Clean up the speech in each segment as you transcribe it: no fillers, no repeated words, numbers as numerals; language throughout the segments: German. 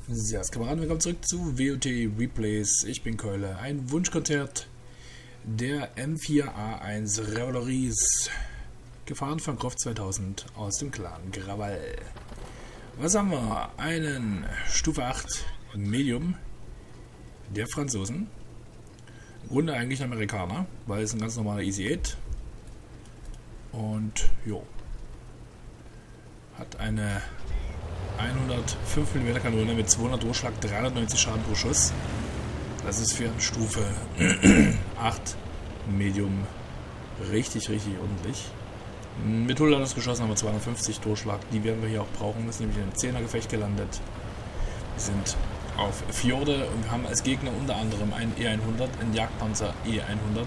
Ja, Kameraden, willkommen zurück zu WOT Replays. Ich bin Keule. Ein Wunschkonzert der M4A1 Revoluries, gefahren von Croft 2000 aus dem Clan Graval. Was haben wir? Einen Stufe 8 Medium der Franzosen. Im Grunde eigentlich ein Amerikaner, weil es ein ganz normaler Easy 8. Und jo, hat eine 105 mm Kanone mit 200 Durchschlag, 390 Schaden pro Schuss. Das ist für Stufe 8 Medium richtig ordentlich. Mit Hullladungsgeschossen haben wir 250 Durchschlag, die werden wir hier auch brauchen. Das ist nämlich in einem 10er Gefecht gelandet. Wir sind auf Fjorde und wir haben als Gegner unter anderem einen E100, einen Jagdpanzer E100,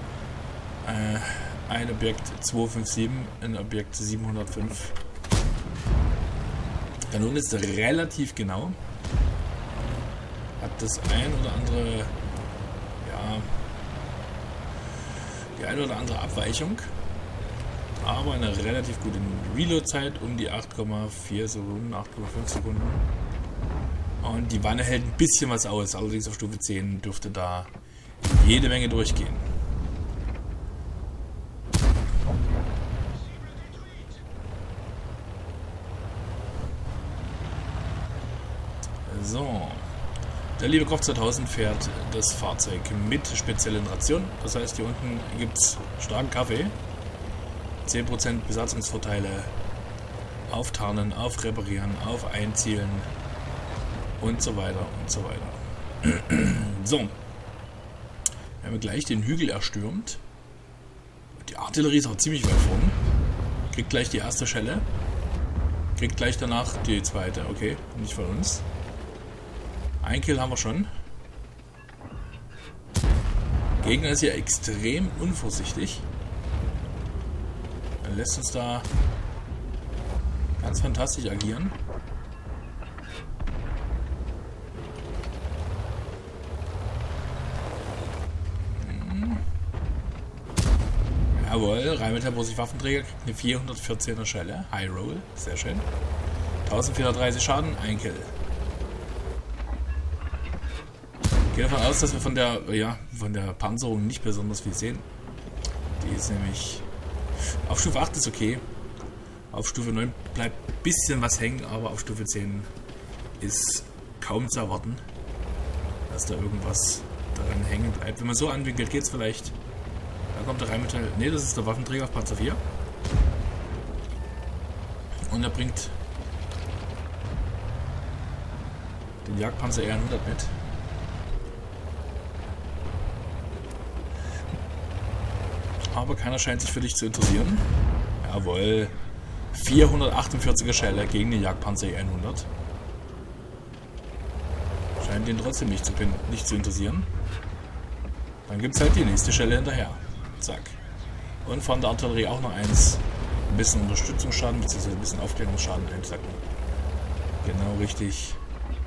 ein Objekt 257, ein Objekt 705. Kanone ist relativ genau, hat das ein oder andere, ja, die eine oder andere Abweichung, aber eine relativ gute Reload-Zeit um die 8,4 Sekunden, 8,5 Sekunden. Und die Wanne hält ein bisschen was aus, allerdings auf Stufe 10 dürfte da jede Menge durchgehen. So, der liebe Croft 2000 fährt das Fahrzeug mit speziellen Rationen. Das heißt, hier unten gibt es starken Kaffee, 10% Besatzungsvorteile, auftarnen, aufreparieren, auf einzielen und so weiter und so weiter. So, wir haben gleich den Hügel erstürmt. Die Artillerie ist auch ziemlich weit vorn. Kriegt gleich die erste Schelle. Kriegt gleich danach die zweite. Okay, nicht von uns. Ein Kill haben wir schon. Gegner ist hier extrem unvorsichtig. Er lässt uns da ganz fantastisch agieren. Jawohl, Rheinmetall Waffenträger kriegt eine 414er Schelle. High Roll, sehr schön. 1430 Schaden, ein Kill. Ich gehe davon aus, dass wir von der Panzerung nicht besonders viel sehen. Die ist nämlich auf Stufe 8 ist okay. Auf Stufe 9 bleibt ein bisschen was hängen, aber auf Stufe 10 ist kaum zu erwarten, dass da irgendwas daran hängen bleibt. Wenn man so anwinkelt, geht es vielleicht. Da kommt der Rheinmetall. Ne, das ist der Waffenträger auf Panzer 4. Und er bringt den Jagdpanzer E100 mit. Aber keiner scheint sich für dich zu interessieren. Jawohl. 448er Schelle gegen den Jagdpanzer E100. Scheint ihn trotzdem nicht zu interessieren. Dann gibt es halt die nächste Schelle hinterher. Zack. Und von der Artillerie auch noch eins. Ein bisschen Unterstützungsschaden bzw. ein bisschen Aufklärungsschaden einsacken. Genau richtig.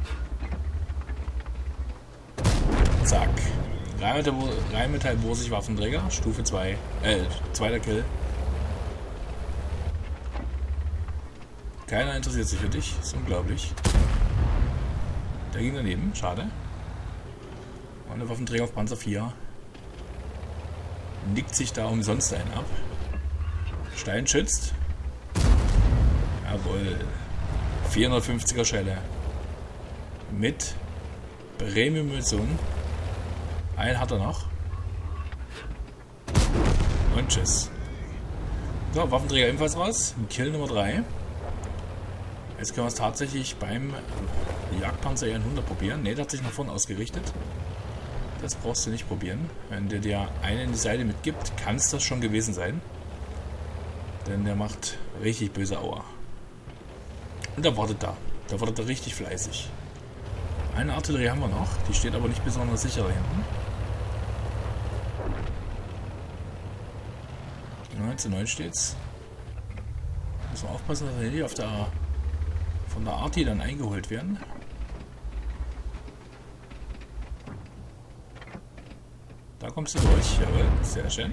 Zack. Rheinmetall Waffenträger, Stufe 2, zweiter Kill. Keiner interessiert sich für dich, ist unglaublich. Der ging daneben, schade. Und der Waffenträger auf Panzer 4 nickt sich da umsonst einen ab. Stein schützt. Jawohl. 450er Schelle. Mit Premium-Munition. Einen hat er noch. Und tschüss. So, Waffenträger ebenfalls raus. Kill Nummer 3. Jetzt können wir es tatsächlich beim Jagdpanzer E100 probieren. Ne, der hat sich nach vorne ausgerichtet. Das brauchst du nicht probieren. Wenn der dir einen in die Seite mitgibt, kann es das schon gewesen sein. Denn der macht richtig böse Aua. Und der wartet da. Der wartet da richtig fleißig. Eine Artillerie haben wir noch. Die steht aber nicht besonders sicher da hinten. 9:9 steht's. Müssen wir aufpassen, dass wir hier von der Arti dann eingeholt werden. Da kommst du durch. Jawohl, sehr schön.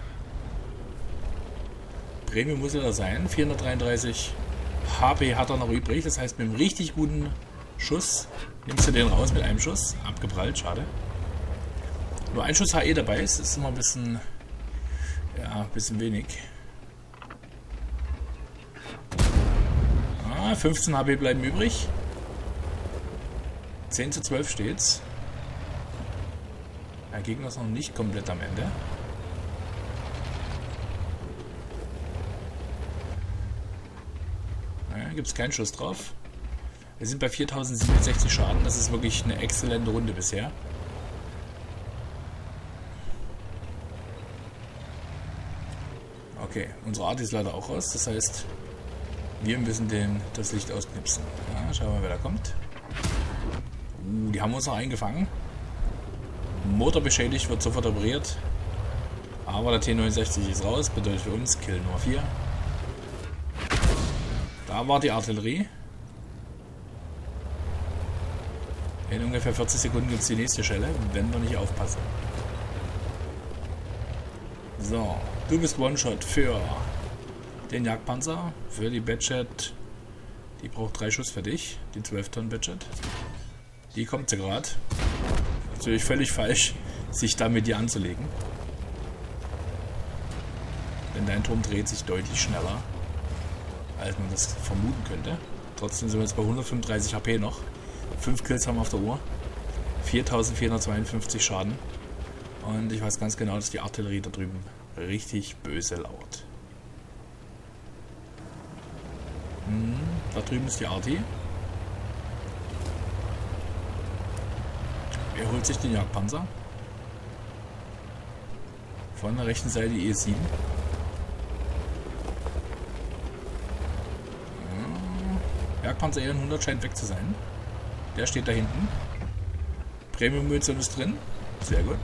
Premium muss er da sein. 433 HP hat er noch übrig. Das heißt, mit einem richtig guten Schuss. Nimmst du den raus mit einem Schuss. Abgeprallt, schade. Nur ein Schuss HE dabei ist immer ein bisschen... Ja, ein bisschen wenig. 15 HP bleiben übrig. 10:12 steht's. Der Gegner ist noch nicht komplett am Ende. Gibt es keinen Schuss drauf. Wir sind bei 4067 Schaden. Das ist wirklich eine exzellente Runde bisher. Okay, unsere Art ist leider auch raus. Das heißt, wir müssen das Licht ausknipsen. Ja, schauen wir mal, wer da kommt. Die haben uns noch eingefangen. Motor beschädigt, wird sofort operiert. Aber der T69 ist raus. Bedeutet für uns Kill Nummer 4. Da war die Artillerie. In ungefähr 40 Sekunden gibt es die nächste Schelle, wenn wir nicht aufpassen. So, du bist One-Shot für den Jagdpanzer, für die Badget. Die braucht 3 Schuss für dich, die 12-Tonnen Badget. Die kommt sie gerade. Natürlich völlig falsch, sich da mit dir anzulegen. Denn dein Turm dreht sich deutlich schneller, als man das vermuten könnte. Trotzdem sind wir jetzt bei 135 HP noch. 5 Kills haben wir auf der Uhr. 4452 Schaden. Und ich weiß ganz genau, dass die Artillerie da drüben richtig böse laut. Da drüben ist die Arti. Er holt sich den Jagdpanzer. Von der rechten Seite die ES7. Jagdpanzer EN100 scheint weg zu sein. Der steht da hinten. Premium-Munition ist drin. Sehr gut.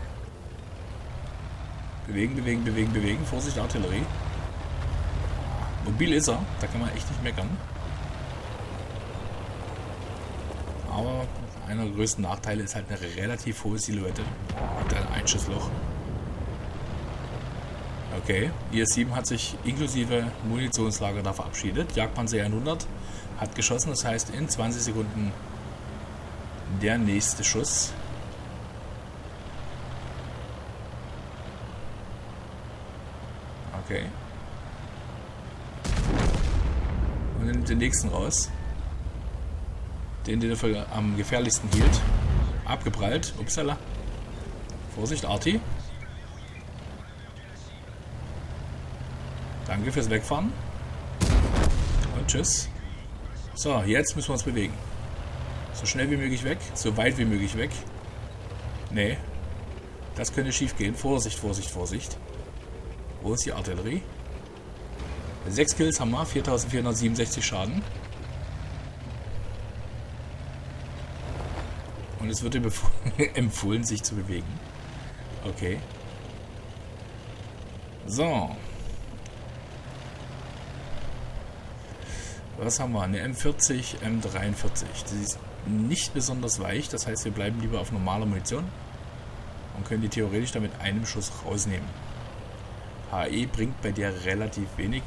Bewegen, bewegen, bewegen, bewegen. Vorsicht, Artillerie. Mobil ist er. Da kann man echt nicht meckern. Aber einer der größten Nachteile ist halt eine relativ hohe Silhouette. Und ein Einschussloch. Okay. IS-7 hat sich inklusive Munitionslager da verabschiedet. Jagdpanzer 100 hat geschossen. Das heißt, in 20 Sekunden der nächste Schuss. Okay. Und dann nimmt den nächsten raus. Den er für am gefährlichsten hielt. Abgeprallt. Upsala. Vorsicht, Arti. Danke fürs Wegfahren. Und tschüss. So, jetzt müssen wir uns bewegen. So schnell wie möglich weg. So weit wie möglich weg. Nee. Das könnte schief gehen. Vorsicht, Vorsicht, Vorsicht. Wo ist die Artillerie? 6 Kills haben wir. 4467 Schaden. Und es wird empfohlen, sich zu bewegen. Okay. So. Was haben wir? Eine M40, M43. Die ist nicht besonders weich. Das heißt, wir bleiben lieber auf normaler Munition. Und können die theoretisch damit einem Schuss rausnehmen. HE bringt bei der relativ wenig.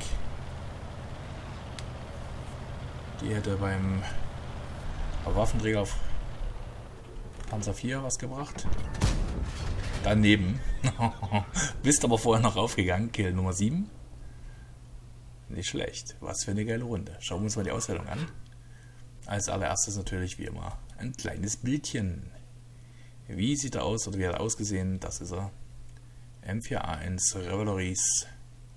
Die hätte beim Waffenträger auf Panzer 4 was gebracht. Daneben. Bist aber vorher noch raufgegangen. Kill Nummer 7. Nicht schlecht. Was für eine geile Runde. Schauen wir uns mal die Auswertung an. Als allererstes natürlich wie immer ein kleines Bildchen. Wie sieht er aus oder wie hat er ausgesehen? Das ist er. M4A1 Revelries.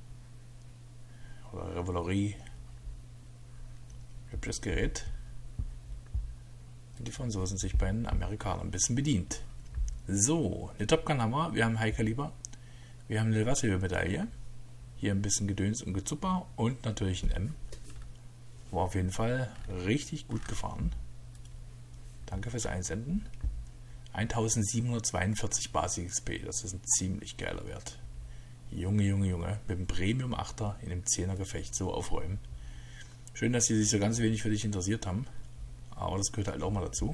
Oder Revelry. Hübsches Gerät. Und die Franzosen sich bei den Amerikanern ein bisschen bedient. So, eine Top Gun haben wir. Wir haben High Kaliber. Wir haben eine Levasseur-Medaille. Hier ein bisschen Gedöns und Gezupper. Und natürlich ein M. War auf jeden Fall richtig gut gefahren. Danke fürs Einsenden. 1742 Basis XP. Das ist ein ziemlich geiler Wert. Junge, Junge, Junge. Mit dem Premium 8er in einem 10er Gefecht so aufräumen. Schön, dass sie sich so ganz wenig für dich interessiert haben. Aber das gehört halt auch mal dazu.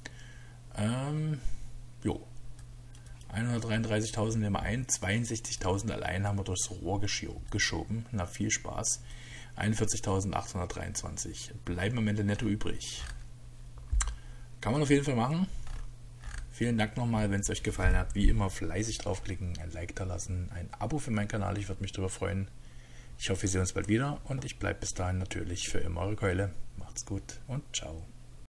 Jo. 133.000 nehmen wir ein. 62.000 allein haben wir durchs Rohr geschoben. Na, viel Spaß. 41.823. Bleiben am Ende netto übrig. Kann man auf jeden Fall machen. Vielen Dank nochmal, wenn es euch gefallen hat. Wie immer fleißig draufklicken, ein Like da lassen, ein Abo für meinen Kanal, ich würde mich darüber freuen. Ich hoffe, wir sehen uns bald wieder und ich bleibe bis dahin natürlich für immer eure Keule. Macht's gut und ciao.